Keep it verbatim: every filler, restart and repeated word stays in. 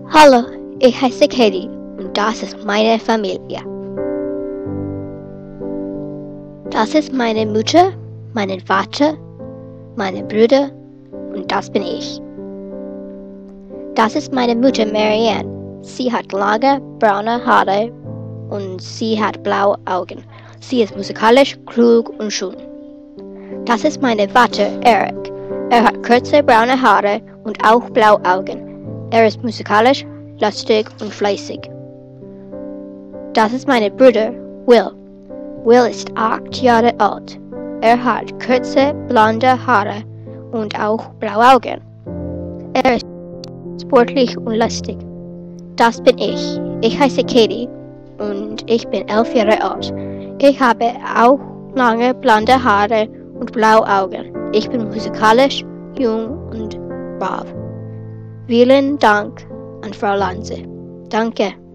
Hallo, ich heiße Katie und das ist meine Familie. Das ist meine Mutter, mein Vater, meine Brüder und das bin ich. Das ist meine Mutter Marianne. Sie hat lange braune Haare und sie hat blaue Augen. Sie ist musikalisch, klug und schön. Das ist mein Vater Eric. Er hat kurze braune Haare und auch blaue Augen. Er ist musikalisch, lustig und fleißig. Das ist mein Bruder Will. Will ist acht Jahre alt. Er hat kurze blonde Haare und auch blaue Augen. Er ist sportlich und lustig. Das bin ich. Ich heiße Katie und ich bin elf Jahre alt. Ich habe auch lange blonde Haare und blaue Augen. Ich bin musikalisch, jung und brav. Vielen Dank an Frau Lanze. Danke.